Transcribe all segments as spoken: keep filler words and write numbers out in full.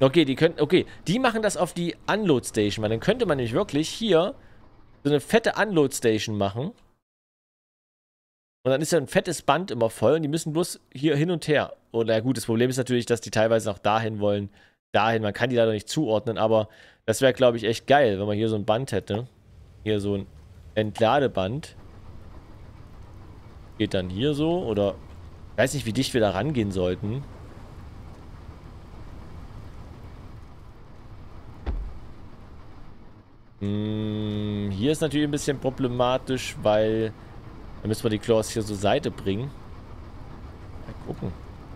Okay, die können, okay, die machen das auf die Unload Station, weil dann könnte man nämlich wirklich hier so eine fette Unload Station machen. Und dann ist ja ein fettes Band immer voll und die müssen bloß hier hin und her. Oder ja gut, das Problem ist natürlich, dass die teilweise auch dahin wollen. Dahin, man kann die leider nicht zuordnen, aber das wäre, glaube ich, echt geil, wenn man hier so ein Band hätte. Hier so ein Entladeband. Geht dann hier so, oder ich weiß nicht, wie dicht wir da rangehen sollten. Hm, hier ist natürlich ein bisschen problematisch, weil da müssen wir die Claws hier zur Seite bringen. Mal gucken.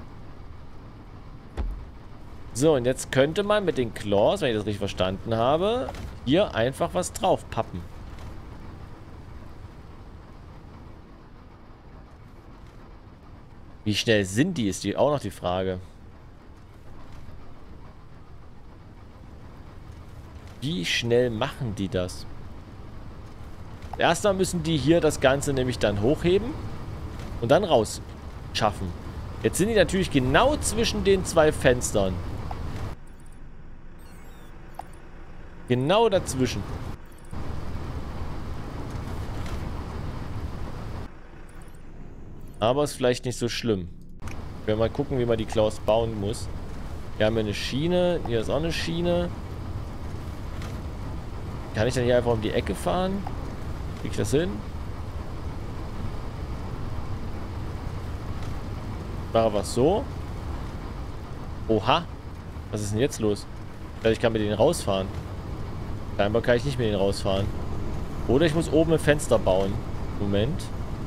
So, und jetzt könnte man mit den Claws, wenn ich das richtig verstanden habe, hier einfach was draufpappen. Wie schnell sind die, ist die auch noch die Frage. Wie schnell machen die das? Erstmal müssen die hier das Ganze nämlich dann hochheben und dann raus schaffen. Jetzt sind die natürlich genau zwischen den zwei Fenstern. Genau dazwischen. Aber ist vielleicht nicht so schlimm. Wir werden mal gucken, wie man die Claws bauen muss. Wir haben hier eine Schiene. Hier ist auch eine Schiene. Kann ich dann hier einfach um die Ecke fahren? Krieg ich das hin? Mache was so. Oha. Was ist denn jetzt los? Ich kann mit denen rausfahren. Scheinbar kann ich nicht mit denen rausfahren. Oder ich muss oben ein Fenster bauen. Moment.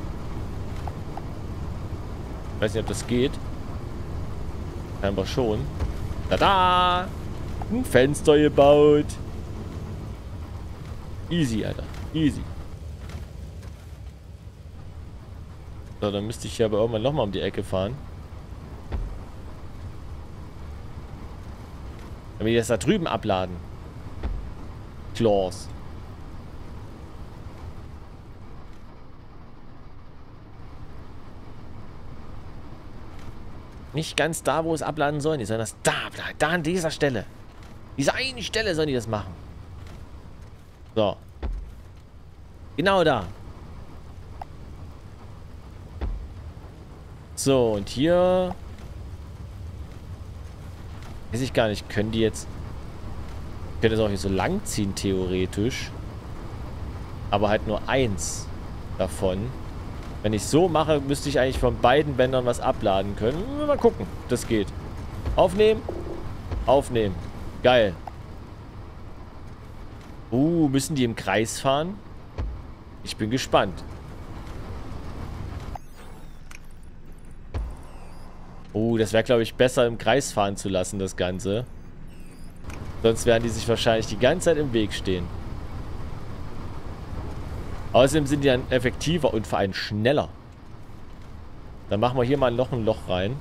Ich weiß nicht, ob das geht. Scheinbar schon. Tada! Ein Fenster gebaut. Easy, Alter. Easy. So, dann müsste ich hier aber irgendwann nochmal um die Ecke fahren. Damit die das da drüben abladen. Claws. Nicht ganz da, wo es abladen sollen. Die sollen das da abladen. Da an dieser Stelle. Diese eine Stelle sollen die das machen. So. Genau da. So, und hier... Weiß ich gar nicht. Können die jetzt... Ich könnte es auch hier so lang ziehen, theoretisch. Aber halt nur eins davon. Wenn ich so mache, müsste ich eigentlich von beiden Bändern was abladen können. Mal gucken, ob das geht. Aufnehmen. Aufnehmen. Geil. Uh, müssen die im Kreis fahren? Ich bin gespannt. Uh, das wäre, glaube ich, besser im Kreis fahren zu lassen, das Ganze. Sonst werden die sich wahrscheinlich die ganze Zeit im Weg stehen. Außerdem sind die dann effektiver und vor allem schneller. Dann machen wir hier mal noch ein Loch rein.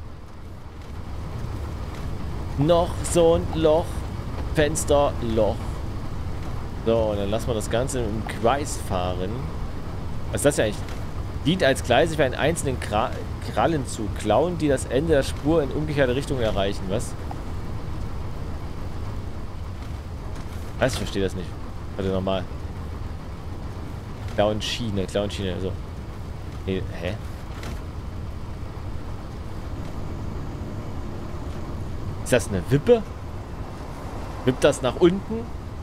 Noch so ein Loch. Fenster, Loch. So, und dann lassen wir das Ganze im Kreis fahren. Was ist das ja eigentlich? Dient als Gleise für einen einzelnen Kra Krallen zu klauen, die das Ende der Spur in umgekehrte Richtung erreichen. Was? Was? Ich verstehe das nicht. Warte, nochmal. Klauen Schiene, Klauen Schiene, so. Nee, hä? Ist das eine Wippe? Wippt das nach unten?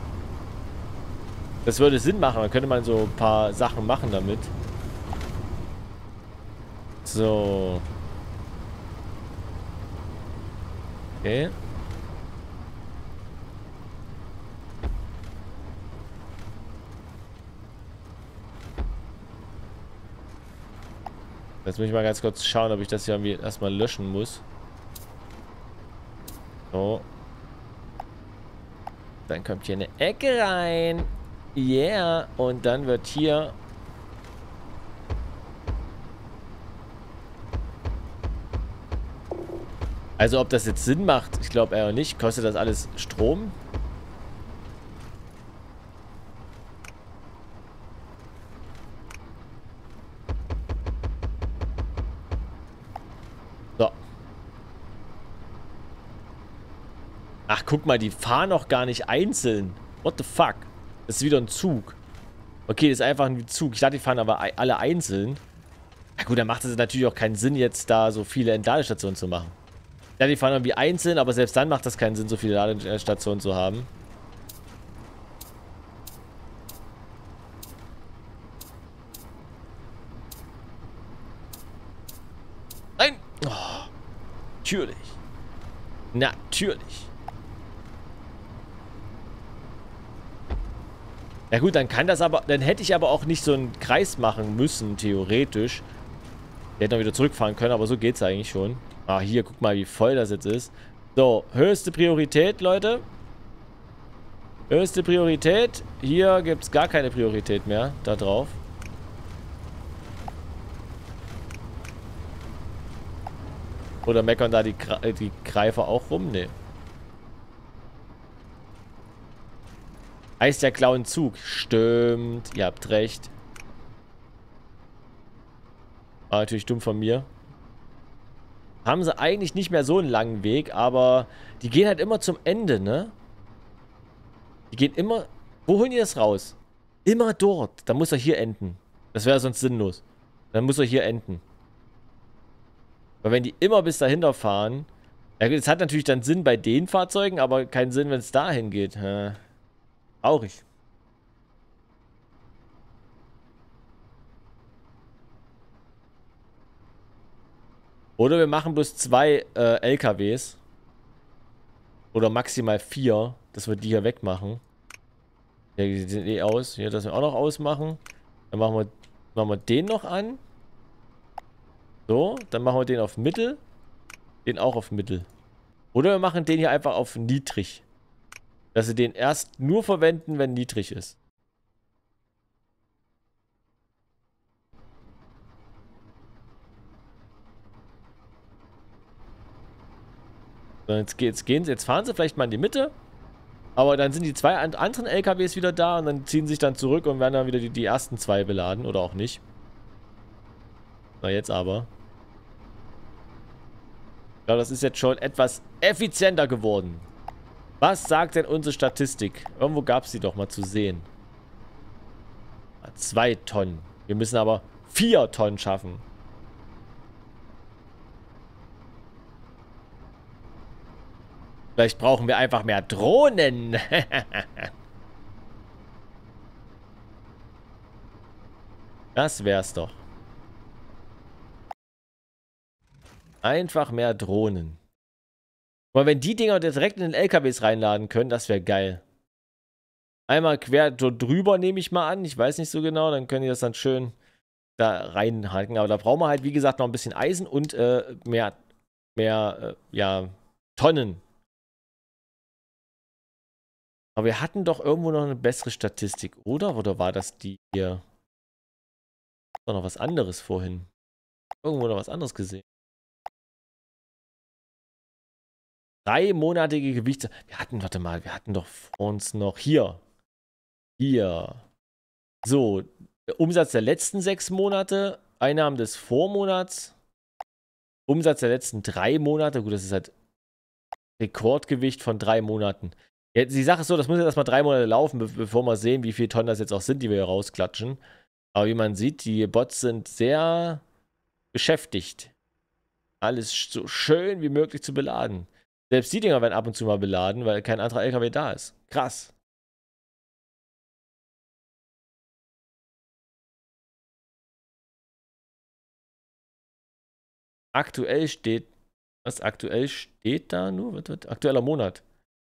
Das würde Sinn machen, dann könnte man so ein paar Sachen machen damit. So. Okay. Jetzt muss ich mal ganz kurz schauen, ob ich das hier irgendwie erstmal löschen muss. So. Dann kommt hier eine Ecke rein. Yeah. Und dann wird hier... Also ob das jetzt Sinn macht, ich glaube eher nicht. Kostet das alles Strom? So. Ach Ach, guck mal, die fahren noch gar nicht einzeln. What the fuck? Das ist wieder ein Zug. Okay, das ist einfach ein Zug. Ich dachte, die fahren aber alle einzeln. Na gut, dann macht es natürlich auch keinen Sinn, jetzt da so viele Entladestationen zu machen. Ja, die fahren irgendwie einzeln, aber selbst dann macht das keinen Sinn, so viele Ladestationen zu haben. Nein! Oh, natürlich. Natürlich. Ja gut, dann kann das aber, dann hätte ich aber auch nicht so einen Kreis machen müssen, theoretisch. Wir hätten dann wieder zurückfahren können, aber so geht es eigentlich schon. Ah, hier, guck mal, wie voll das jetzt ist. So, höchste Priorität, Leute. Höchste Priorität. Hier gibt es gar keine Priorität mehr, da drauf. Oder meckern da die, die Greifer auch rum? Nee. Heißt ja klauen Zug. Stimmt, ihr habt recht. War natürlich dumm von mir. Haben sie eigentlich nicht mehr so einen langen Weg, aber die gehen halt immer zum Ende, ne? Die gehen immer... Wo holen die das raus? Immer dort. Dann muss er hier enden. Das wäre sonst sinnlos. Dann muss er hier enden. Weil wenn die immer bis dahinter fahren... Ja, es hat natürlich dann Sinn bei den Fahrzeugen, aber keinen Sinn, wenn es dahin geht. Ja. Traurig. Oder wir machen bloß zwei äh, L K Ws. Oder maximal vier, dass wir die hier wegmachen. Ja, die sind eh aus. Hier, das wir auch noch ausmachen. Dann machen wir, machen wir den noch an. So, dann machen wir den auf Mittel. Den auch auf Mittel. Oder wir machen den hier einfach auf niedrig. Dass sie den erst nur verwenden, wenn niedrig ist. So, jetzt, jetzt gehen sie, jetzt fahren sie vielleicht mal in die Mitte. Aber dann sind die zwei anderen L K Ws wieder da und dann ziehen sie sich dann zurück und werden dann wieder die, die ersten zwei beladen. Oder auch nicht. Na, jetzt aber. Ja, das ist jetzt schon etwas effizienter geworden. Was sagt denn unsere Statistik? Irgendwo gab es die doch mal zu sehen. Zwei Tonnen. Wir müssen aber vier Tonnen schaffen. Vielleicht brauchen wir einfach mehr Drohnen. Das wär's doch. Einfach mehr Drohnen. Aber wenn die Dinger direkt in den L K Ws reinladen können, das wäre geil. Einmal quer drüber, nehme ich mal an. Ich weiß nicht so genau. Dann können die das dann schön da reinhalten. Aber da brauchen wir halt, wie gesagt, noch ein bisschen Eisen und äh, mehr, mehr, äh, ja, Tonnen. Aber wir hatten doch irgendwo noch eine bessere Statistik, oder? Oder war das die hier? War noch was anderes vorhin. Irgendwo noch was anderes gesehen. Dreimonatige Gewichts... Wir hatten, warte mal, wir hatten doch vor uns noch... Hier. Hier. So. Der Umsatz der letzten sechs Monate. Einnahmen des Vormonats. Umsatz der letzten drei Monate. Gut, das ist halt Rekordgewicht von drei Monaten. Jetzt, die Sache ist so, das muss jetzt erstmal drei Monate laufen, be bevor wir sehen, wie viele Tonnen das jetzt auch sind, die wir hier rausklatschen. Aber wie man sieht, die Bots sind sehr beschäftigt. Alles so schön wie möglich zu beladen. Selbst die Dinger werden ab und zu mal beladen, weil kein anderer L K W da ist. Krass. Aktuell steht... Was aktuell steht da nur? Was wird aktueller Monat?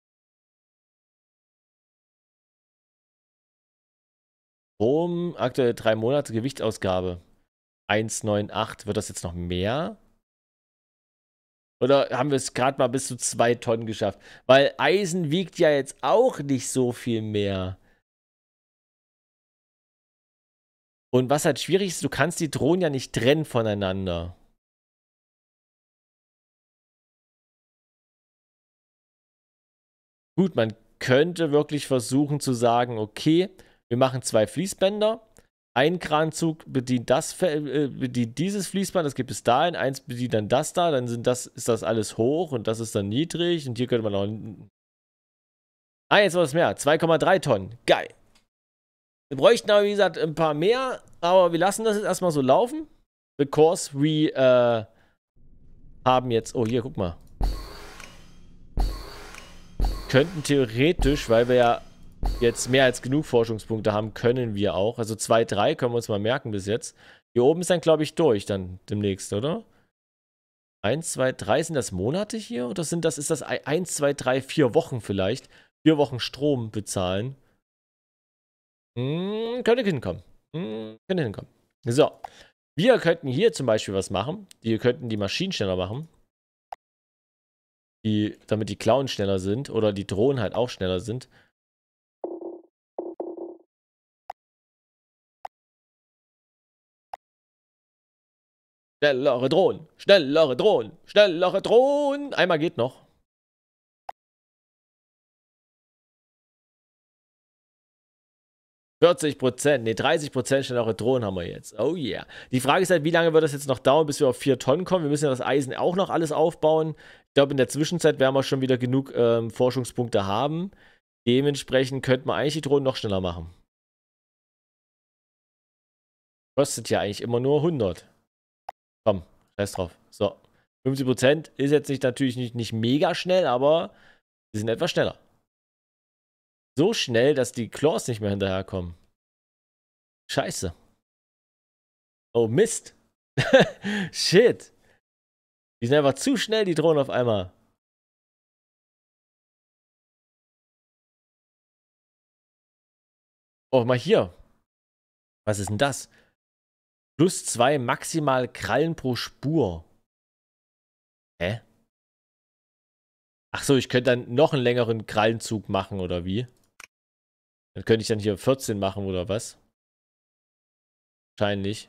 Strom, aktuell drei Monate, Gewichtsausgabe. eins Komma acht. Wird das jetzt noch mehr? Oder haben wir es gerade mal bis zu zwei Tonnen geschafft? Weil Eisen wiegt ja jetzt auch nicht so viel mehr. Und was halt schwierig ist, du kannst die Drohnen ja nicht trennen voneinander. Gut, man könnte wirklich versuchen zu sagen, okay, wir machen zwei Fließbänder. Ein Kranzug bedient, das, äh, bedient dieses Fließband, das gibt es dahin. Eins bedient dann das da, dann sind das, ist das alles hoch und das ist dann niedrig. Und hier könnte man auch Ah, jetzt war es mehr. zwei Komma drei Tonnen. Geil. Wir bräuchten aber, wie gesagt, ein paar mehr. Aber wir lassen das jetzt erstmal so laufen. Because we äh, haben jetzt... Oh, hier, guck mal. Könnten theoretisch, weil wir ja jetzt mehr als genug Forschungspunkte haben, können wir auch. Also zwei, drei können wir uns mal merken bis jetzt. Hier oben ist dann, glaube ich, durch dann demnächst, oder? eins, zwei, drei, sind das Monate hier? Oder sind das, ist das eins, zwei, drei, vier Wochen vielleicht? Vier Wochen Strom bezahlen. Hm, könnte hinkommen. Hm, könnte hinkommen. So. Wir könnten hier zum Beispiel was machen. Wir könnten die Maschinen schneller machen. Die, damit die Clown schneller sind. Oder die Drohnen halt auch schneller sind. Schnellere Drohnen. Schnellere Drohnen. Schnellere Drohnen. Einmal geht noch. vierzig Prozent, ne, dreißig Prozent schnellere Drohnen haben wir jetzt. Oh yeah. Die Frage ist halt, wie lange wird das jetzt noch dauern, bis wir auf vier Tonnen kommen? Wir müssen ja das Eisen auch noch alles aufbauen. Ich glaube, in der Zwischenzeit werden wir schon wieder genug ähm, Forschungspunkte haben. Dementsprechend könnte man eigentlich die Drohnen noch schneller machen. Kostet ja eigentlich immer nur hundert. Komm, scheiß drauf. So. fünfzig Prozent ist jetzt nicht, natürlich nicht, nicht mega schnell, aber sie sind etwas schneller. So schnell, dass die Claws nicht mehr hinterherkommen. Scheiße. Oh, Mist. Shit. Die sind einfach zu schnell, die Drohnen auf einmal. Oh, mal hier. Was ist denn das? Plus zwei maximal Krallen pro Spur. Hä? Ach so, ich könnte dann noch einen längeren Krallenzug machen, oder wie? Dann könnte ich dann hier vierzehn machen, oder was? Wahrscheinlich.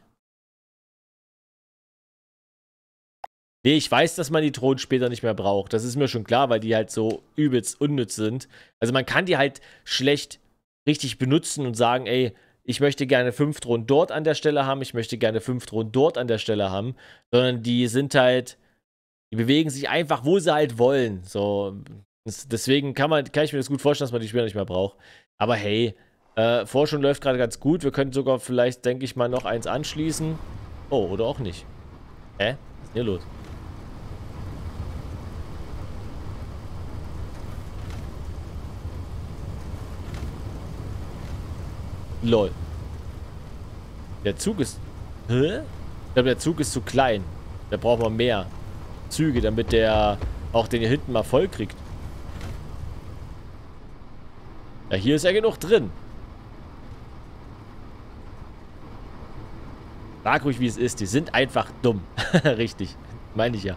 Nee, ich weiß, dass man die Drohnen später nicht mehr braucht. Das ist mir schon klar, weil die halt so übelst unnütz sind. Also man kann die halt schlecht richtig benutzen und sagen, ey, ich möchte gerne fünf Drohnen dort an der Stelle haben, ich möchte gerne fünf Drohnen dort an der Stelle haben. Sondern die sind halt, die bewegen sich einfach, wo sie halt wollen. So, deswegen kann, man, kann ich mir das gut vorstellen, dass man die später nicht mehr braucht. Aber hey, äh, Forschung läuft gerade ganz gut. Wir können sogar vielleicht, denke ich mal, noch eins anschließen. Oh, oder auch nicht. Hä? Was ist denn hier los? Lol. Der Zug ist... Hä? Ich glaube, der Zug ist zu klein. Da brauchen wir mehr Züge, damit der auch den hier hinten mal voll kriegt. Ja, hier ist ja genug drin. Sag ruhig, wie es ist. Die sind einfach dumm. Richtig. Meine ich ja.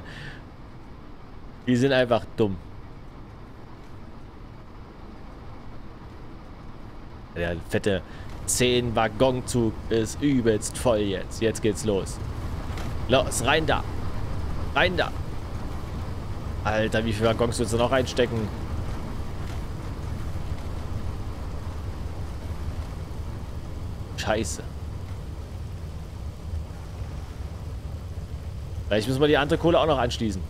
Die sind einfach dumm. Der fette zehn Waggonzug ist übelst voll jetzt. Jetzt geht's los. Los, rein da. Rein da. Alter, wie viele Waggons willst du noch reinstecken? Scheiße. Vielleicht müssen wir die andere Kohle auch noch anschließen.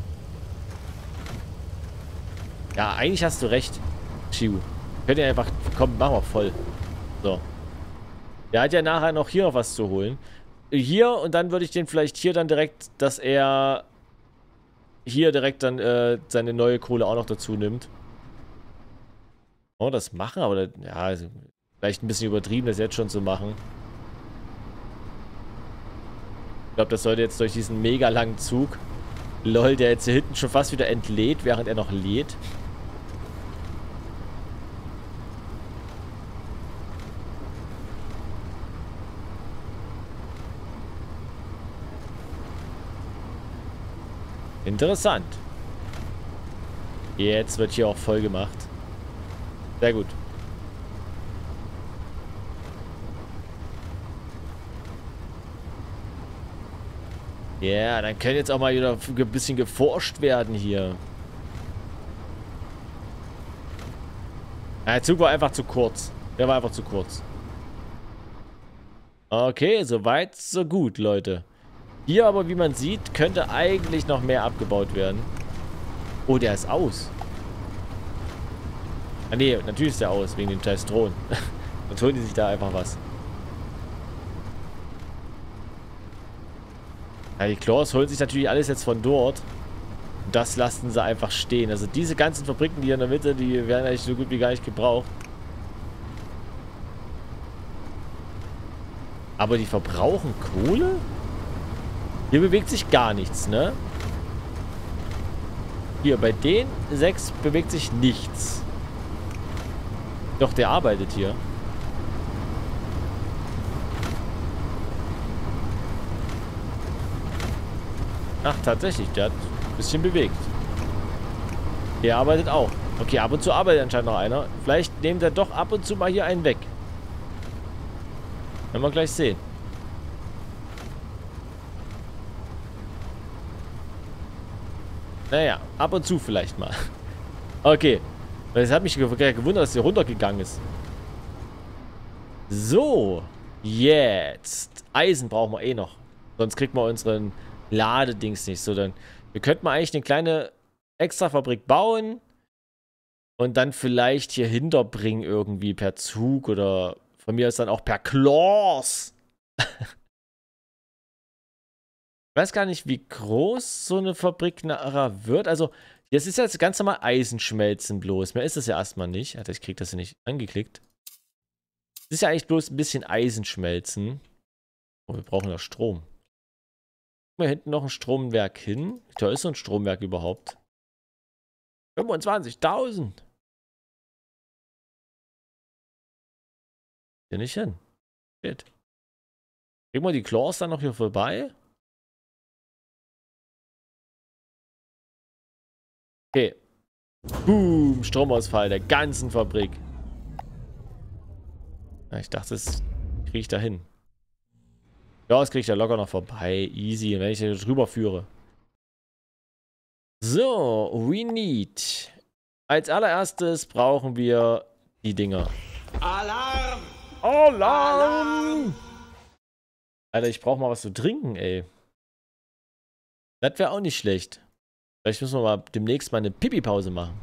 Ja, eigentlich hast du recht. Chiu. Könnt ihr einfach... Komm, machen wir voll. So. Der hat ja nachher noch hier noch was zu holen. Hier und dann würde ich den vielleicht hier dann direkt, dass er hier direkt dann äh, seine neue Kohle auch noch dazu nimmt. Oh, das machen, aber das, ja, also vielleicht ein bisschen übertrieben, das jetzt schon zu machen. Ich glaube, das sollte jetzt durch diesen mega langen Zug. Lol, der jetzt hier hinten schon fast wieder entlädt, während er noch lädt. Interessant. Jetzt wird hier auch voll gemacht. Sehr gut. Ja, yeah, dann kann jetzt auch mal wieder ein bisschen geforscht werden hier. Ja, der Zug war einfach zu kurz. Der war einfach zu kurz. Okay, soweit, so gut, Leute. Hier aber, wie man sieht, könnte eigentlich noch mehr abgebaut werden. Oh, der ist aus. Ah ne, natürlich ist der aus, wegen den scheiß Drohnen. Sonst holen die sich da einfach was. Ja, die Claws holen sich natürlich alles jetzt von dort. Und das lassen sie einfach stehen. Also diese ganzen Fabriken, die hier in der Mitte, die werden eigentlich so gut wie gar nicht gebraucht. Aber die verbrauchen Kohle? Hier bewegt sich gar nichts, ne? Hier, bei den sechs bewegt sich nichts. Doch, der arbeitet hier. Ach, tatsächlich, der hat ein bisschen bewegt. Der arbeitet auch. Okay, ab und zu arbeitet anscheinend noch einer. Vielleicht nimmt er doch ab und zu mal hier einen weg. Werden wir gleich sehen. Naja, ab und zu vielleicht mal. Okay. Das hat mich gewundert, dass der runtergegangen ist. So. Jetzt. Eisen brauchen wir eh noch. Sonst kriegt man unseren Ladedings nicht. So, dann. Wir könnten mal eigentlich eine kleine Extrafabrik bauen. Und dann vielleicht hier hinterbringen irgendwie per Zug oder von mir aus dann auch per Claws. Ich weiß gar nicht, wie groß so eine Fabrik nachher wird. Also, jetzt ist jetzt ganz normal Eisenschmelzen bloß. Mehr ist es ja erstmal nicht. Alter, ich krieg das ja nicht angeklickt. Es ist ja eigentlich bloß ein bisschen Eisenschmelzen. Oh, wir brauchen ja Strom. Guck mal hinten noch ein Stromwerk hin. Wie teuer ist so ein Stromwerk überhaupt? fünfundzwanzigtausend. Hier nicht hin. Shit. Kriegen wir die Claws dann noch hier vorbei? Okay. Boom, Stromausfall der ganzen Fabrik. Ja, ich dachte, das kriege ich da hin. Ja, das kriege ich ja locker noch vorbei. Easy, wenn ich hier drüber führe. So, we need. Als allererstes brauchen wir die Dinger. Alarm! Alarm! Alarm! Alter, ich brauche mal was zu trinken, ey. Das wäre auch nicht schlecht. Vielleicht müssen wir mal demnächst mal eine Pipi-Pause machen.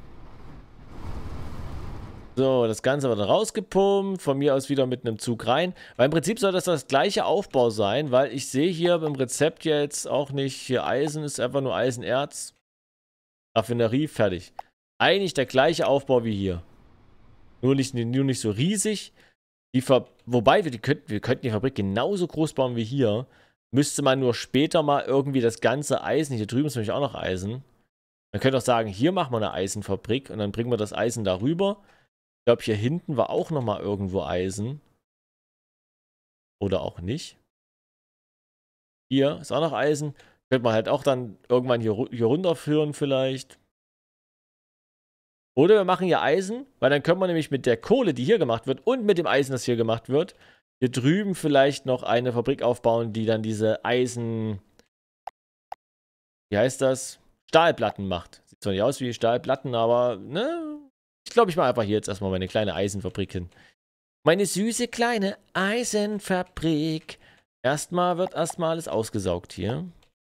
So, das Ganze wird rausgepumpt. Von mir aus wieder mit einem Zug rein. Weil im Prinzip soll das das gleiche Aufbau sein, weil ich sehe hier im Rezept jetzt auch nicht, hier Eisen ist einfach nur Eisenerz. Raffinerie, fertig. Eigentlich der gleiche Aufbau wie hier. Nur nicht, nur nicht so riesig. Die Ver Wobei, wir, die könnten, wir könnten die Fabrik genauso groß bauen wie hier. Müsste man nur später mal irgendwie das ganze Eisen, hier drüben ist nämlich auch noch Eisen. Man könnte auch sagen, hier machen wir eine Eisenfabrik und dann bringen wir das Eisen darüber. Ich glaube, hier hinten war auch nochmal irgendwo Eisen. Oder auch nicht. Hier ist auch noch Eisen. Könnte man halt auch dann irgendwann hier, hier runterführen vielleicht. Oder wir machen hier Eisen, weil dann können wir nämlich mit der Kohle, die hier gemacht wird, und mit dem Eisen, das hier gemacht wird, hier drüben vielleicht noch eine Fabrik aufbauen, die dann diese Eisen... Wie heißt das? Stahlplatten macht. Sieht zwar nicht aus wie Stahlplatten, aber, ne? Ich glaube, ich mache einfach hier jetzt erstmal meine kleine Eisenfabrik hin. Meine süße kleine Eisenfabrik. Erstmal wird erstmal alles ausgesaugt hier.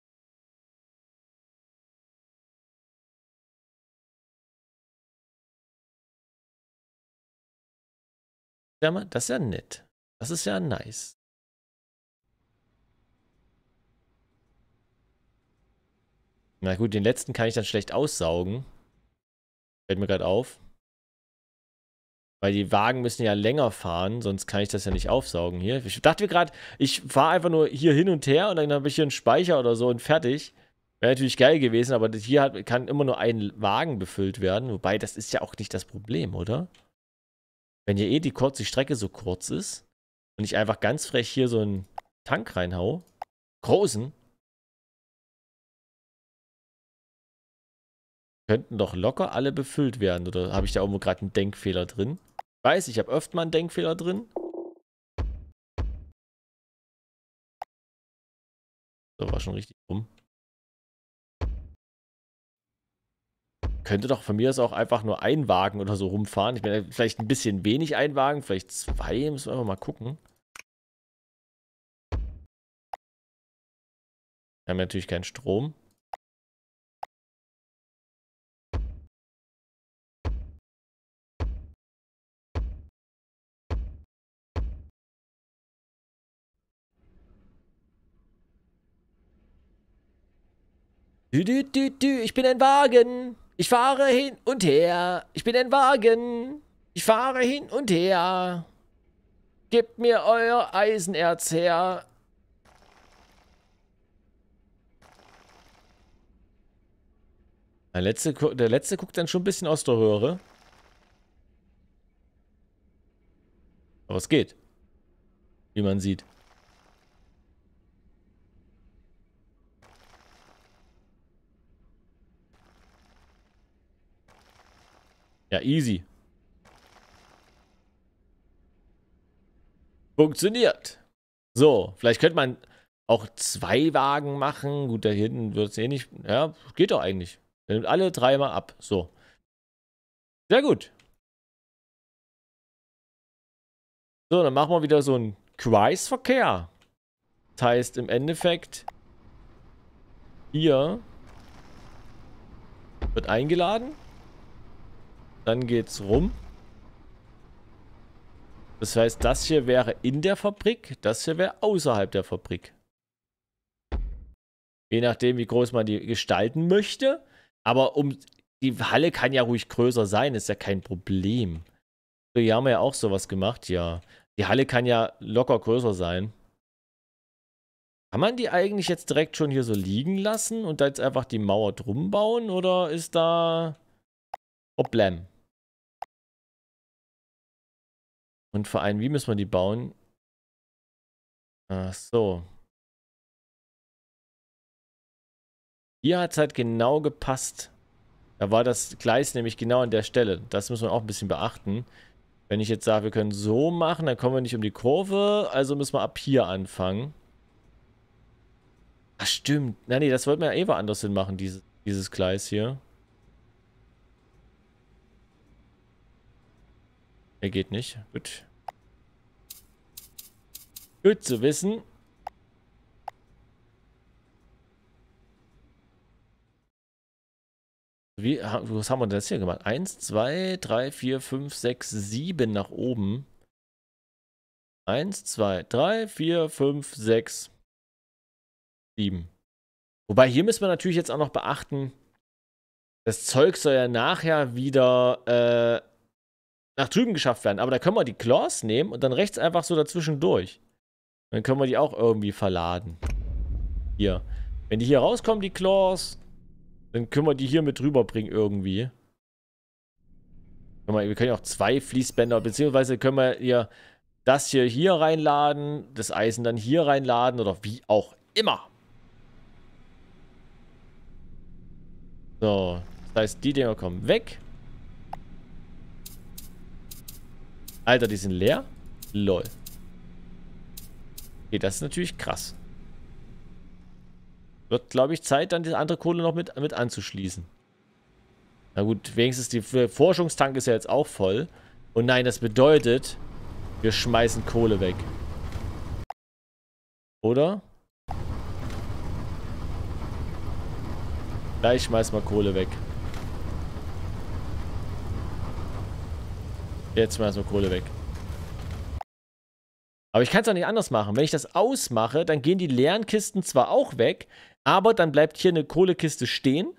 Das ist ja nett. Das ist ja nice. Na gut, den letzten kann ich dann schlecht aussaugen. Fällt mir gerade auf. Weil die Wagen müssen ja länger fahren, sonst kann ich das ja nicht aufsaugen hier. Ich dachte mir gerade, ich fahre einfach nur hier hin und her und dann habe ich hier einen Speicher oder so und fertig. Wäre natürlich geil gewesen, aber hier hat, kann immer nur ein Wagen befüllt werden. Wobei, das ist ja auch nicht das Problem, oder? Wenn hier eh die, kurz, die Strecke so kurz ist und ich einfach ganz frech hier so einen Tank reinhau. Großen. Könnten doch locker alle befüllt werden. Oder habe ich da irgendwo gerade einen Denkfehler drin? Ich weiß, ich habe öfter mal einen Denkfehler drin. So, war schon richtig rum. Könnte doch von mir aus auch einfach nur ein Wagen oder so rumfahren. Ich meine, vielleicht ein bisschen wenig ein Wagen, vielleicht zwei. Müssen wir einfach mal gucken. Wir haben natürlich keinen Strom. Dü, dü, dü, dü, ich bin ein Wagen. Ich fahre hin und her. Ich bin ein Wagen. Ich fahre hin und her. Gebt mir euer Eisenerz her. Der letzte, der letzte guckt dann schon ein bisschen aus der Röhre. Aber es geht. Wie man sieht. Ja, easy. Funktioniert. So, vielleicht könnte man auch zwei Wagen machen. Gut, da hinten wird es eh nicht. Ja, geht doch eigentlich. Dann nimmt alle dreimal ab. So. Sehr gut. So, dann machen wir wieder so einen Kreisverkehr. Das heißt im Endeffekt, hier wird eingeladen. Dann geht's rum. Das heißt, das hier wäre in der Fabrik, das hier wäre außerhalb der Fabrik. Je nachdem, wie groß man die gestalten möchte. Aber um die Halle kann ja ruhig größer sein, ist ja kein Problem. Hier haben wir ja auch sowas gemacht, ja. Die Halle kann ja locker größer sein. Kann man die eigentlich jetzt direkt schon hier so liegen lassen und da jetzt einfach die Mauer drum bauen? Oder ist da Problem? Und vor allem, wie müssen wir die bauen? Ach so. Hier hat es halt genau gepasst. Da war das Gleis nämlich genau an der Stelle. Das muss man auch ein bisschen beachten. Wenn ich jetzt sage, wir können so machen, dann kommen wir nicht um die Kurve. Also müssen wir ab hier anfangen. Ach stimmt. Nein, nee, das wollten wir ja eh woanders hin machen, dieses, dieses Gleis hier. Er geht nicht. Gut. Gut zu wissen. Wie, was haben wir denn das hier gemacht? eins, zwei, drei, vier, fünf, sechs, sieben nach oben. eins, zwei, drei, vier, fünf, sechs, sieben. Wobei, hier müssen wir natürlich jetzt auch noch beachten, das Zeug soll ja nachher wieder äh, nach drüben geschafft werden. Aber da können wir die Claws nehmen und dann rechts einfach so dazwischen durch. Dann können wir die auch irgendwie verladen. Hier. Wenn die hier rauskommen, die Claws, dann können wir die hier mit rüberbringen irgendwie. Wir können ja auch zwei Fließbänder, beziehungsweise können wir hier das hier hier reinladen, das Eisen dann hier reinladen oder wie auch immer. So, das heißt, die Dinger kommen weg. Alter, die sind leer? Lol. Okay, das ist natürlich krass. Wird, glaube ich, Zeit, dann die andere Kohle noch mit, mit anzuschließen. Na gut, wenigstens die Forschungstank ist ja jetzt auch voll. Und nein, das bedeutet, wir schmeißen Kohle weg. Oder? Gleich schmeißen wir Kohle weg. Jetzt schmeißen wir Kohle weg. Aber ich kann es auch nicht anders machen. Wenn ich das ausmache, dann gehen die leeren Kisten zwar auch weg, aber dann bleibt hier eine Kohlekiste stehen.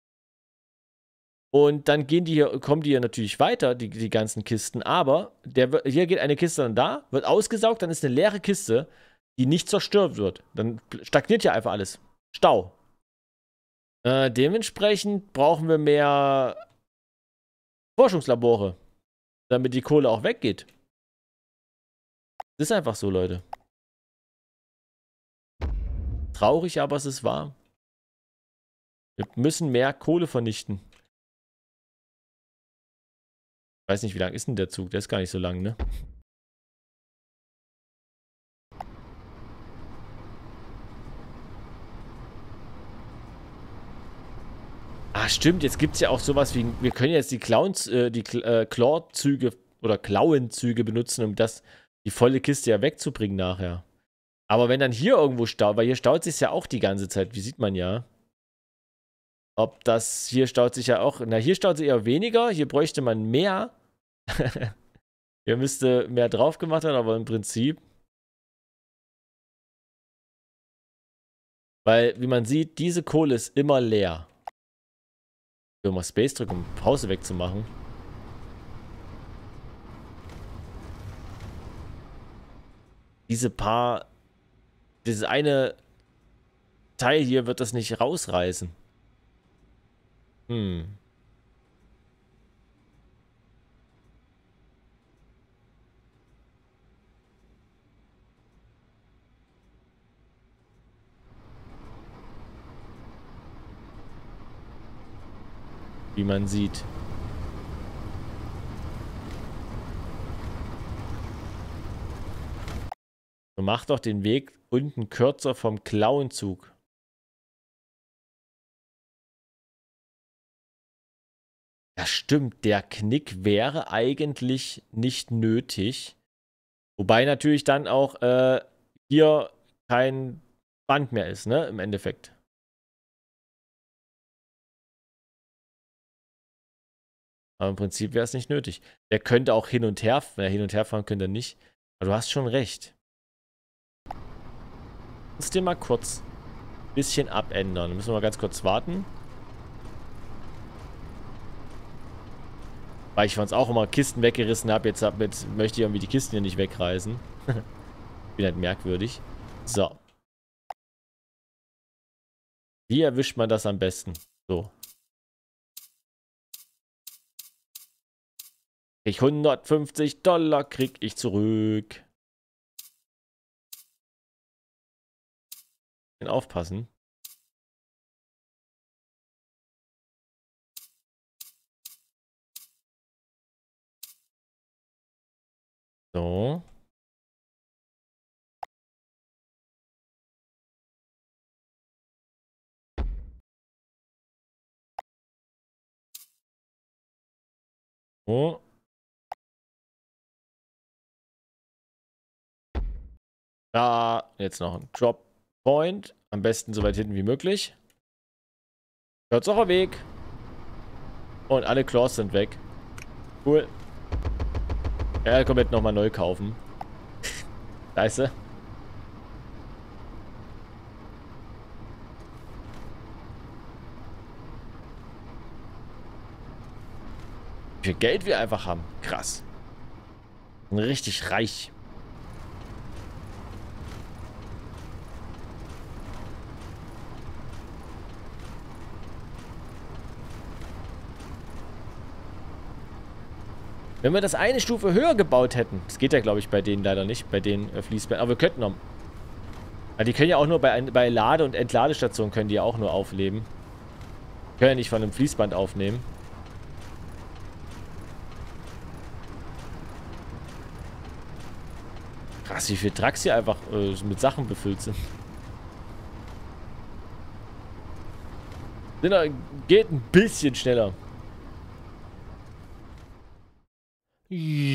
Und dann gehen die hier, kommen die hier natürlich weiter, die, die ganzen Kisten. Aber der, hier geht eine Kiste dann da, wird ausgesaugt, dann ist eine leere Kiste, die nicht zerstört wird. Dann stagniert hier einfach alles. Stau. Äh, dementsprechend brauchen wir mehr Forschungslabore, damit die Kohle auch weggeht. Das ist einfach so, Leute. Traurig, aber es ist wahr. Wir müssen mehr Kohle vernichten. Ich weiß nicht, wie lang ist denn der Zug? Der ist gar nicht so lang, ne? Ah, stimmt. Jetzt gibt es ja auch sowas wie... Wir können jetzt die Clowns, äh, die äh, Claw-Züge oder Klauenzüge benutzen, um das, die volle Kiste ja wegzubringen nachher. Aber wenn dann hier irgendwo staut, weil hier staut sich ja auch die ganze Zeit, wie sieht man ja. Ob das, hier staut sich ja auch, na hier staut sich eher weniger, hier bräuchte man mehr. Hier müsste mehr drauf gemacht werden, aber im Prinzip Weil, wie man sieht, diese Kohle ist immer leer. Ich will mal Space drücken, um Pause wegzumachen. Diese paar... Dieses eine Teil hier wird das nicht rausreißen. Hm. Wie man sieht. So, mach doch den Weg unten kürzer vom Klauenzug. Ja, stimmt. Der Knick wäre eigentlich nicht nötig. Wobei natürlich dann auch äh, hier kein Band mehr ist, ne? Im Endeffekt. Aber im Prinzip wäre es nicht nötig. Der könnte auch hin und her, wenn er hin und her fahren könnte, nicht. Aber du hast schon recht. Lass den mal kurz ein bisschen abändern. Dann müssen wir mal ganz kurz warten. Weil ich sonst auch immer Kisten weggerissen habe. Jetzt, hab, jetzt möchte ich irgendwie die Kisten hier nicht wegreißen. Bin halt merkwürdig. So. Wie erwischt man das am besten? So. Ich hundertfünfzig Dollar krieg ich zurück. Aufpassen. So. So. Da, jetzt noch ein Drop Point. Am besten so weit hinten wie möglich. Kürzerer Weg. Und alle Claws sind weg. Cool. Ja, komplett nochmal neu kaufen. Scheiße. Wie viel Geld wir einfach haben. Krass. Richtig reich. Wenn wir das eine Stufe höher gebaut hätten. Das geht ja, glaube ich, bei denen leider nicht. Bei den äh, Fließbändern. Aber wir könnten noch. Ja, die können ja auch nur bei, bei Lade- und Entladestationen können die ja auch nur aufleben. Können ja nicht von einem Fließband aufnehmen. Krass, wie viele Trucks hier einfach äh, mit Sachen befüllt sind. Geht ein bisschen schneller.